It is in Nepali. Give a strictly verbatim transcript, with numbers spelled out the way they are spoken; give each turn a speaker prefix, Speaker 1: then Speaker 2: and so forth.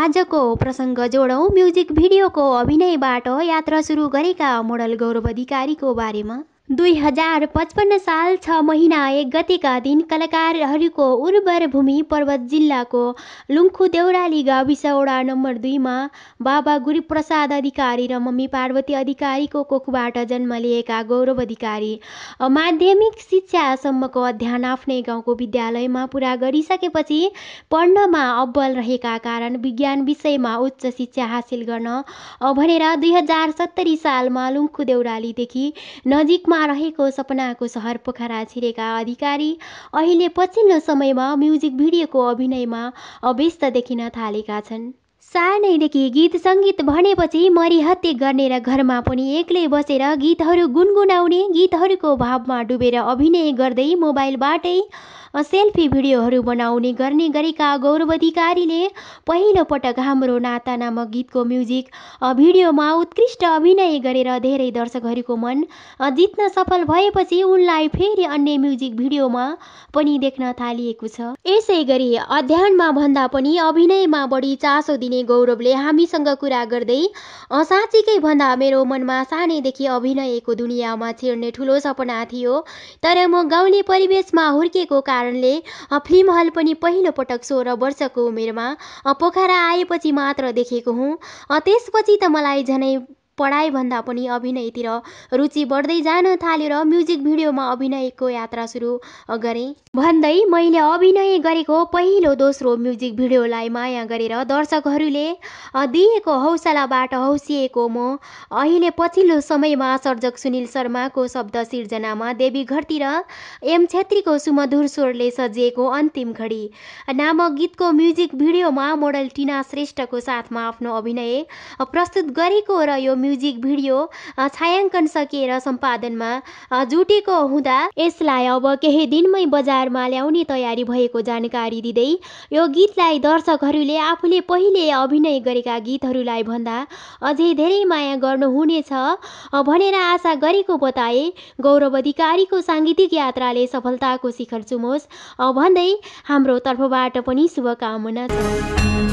Speaker 1: आजको प्रसङ्ग जोडौँ म्युजिक भिडियोको अभिनयबाट यात्रा सुरु गरेका मोडल गौरव अधिकारीको बारेमा। दुई हजार पचपन्न साल छ महिना एक गतेका दिन कलाकारहरूको उर्वर भूमि पर्वत जिल्लाको लुङ्खु देउराली गाविस वडा नम्बर दुईमा बाबा गुरुप्रसाद अधिकारी र मम्मी पार्वती अधिकारीको कोखबाट जन्म लिएका गौरव अधिकारी माध्यमिक शिक्षासम्मको अध्ययन आफ्नै गाउँको विद्यालयमा पुरा गरिसकेपछि पढ्नमा अब्बल रहेका कारण विज्ञान विषयमा उच्च शिक्षा हासिल गर्न भनेर दुई हजार सत्तरी सालमा लुङ्खु देउरालीदेखि नजिकमा रहेको सपनाको सहर पोखरा छिरेका अधिकारी अहिले पछिल्लो समयमा म्युजिक भिडियोको अभिनयमा व्यस्त देखिन थालेका छन्। सानैदेखि गीत सङ्गीत भनेपछि मरिहत्ते गर्ने र घरमा पनि एक्लै बसेर गीतहरू गुनगुनाउने, गीतहरूको भावमा डुबेर अभिनय गर्दै मोबाइलबाटै सेल्फी भिडियोहरू बनाउने गर्ने गरेका गौरव अधिकारीले पहिलो पटक हाम्रो नाता नामक गीतको म्युजिक भिडियोमा उत्कृष्ट अभिनय गरेर धेरै दर्शकहरूको मन जित्न सफल भएपछि उनलाई फेरि अन्य म्युजिक भिडियोमा पनि देख्न थालिएको छ। यसै गरी अध्ययनमा भन्दा पनि अभिनयमा बढी चासो दिने गौरवले हामीसँग कुरा गर्दै साँच्चीकै भन्दा मेरो मनमा सानैदेखि अभिनयको दुनियाँमा छिर्ने ठुलो सपना थियो, तर म गाउँले परिवेशमा हुर्केको कारणले फिल्म हल पनि पहिलो पटक सोह्र वर्षको उमेरमा पोखरा आएपछि मात्र देखेको हुँ। त्यसपछि त मलाई झनै पढाइ भन्दा पनि अभिनयतिर रुचि बढ्दै जान थाल्यो र म्युजिक भिडियोमा अभिनयको यात्रा सुरु गरेँ भन्दै मैले अभिनय गरेको पहिलो दोस्रो म्युजिक भिडियोलाई माया गरेर दर्शकहरूले दिएको हौसलाबाट हौसिएको म अहिले पछिल्लो समयमा सर्जक सुनिल शर्माको शब्द सिर्जनामा देवी घरतिर एम छेत्रीको सुमधुर स्वरले सजिएको अन्तिम घडी नामक गीतको म्युजिक भिडियोमा मोडल टिना श्रेष्ठको साथमा आफ्नो अभिनय प्रस्तुत गरेको र यो म्युजिक भिडियो छायाङ्कन सकिएर सम्पादनमा जुटेको हुँदा यसलाई अब केही दिनमै बजारमा ल्याउने तयारी भएको जानकारी दिँदै यो गीतलाई दर्शकहरूले आफूले पहिले अभिनय गरेका गीतहरूलाई भन्दा अझै धेरै माया गर्नुहुनेछ भनेर आशा गरेको बताए। गौरव अधिकारीको साङ्गीतिक यात्राले सफलताको शिखर चुमोस् भन्दै हाम्रो तर्फबाट पनि शुभकामना छ।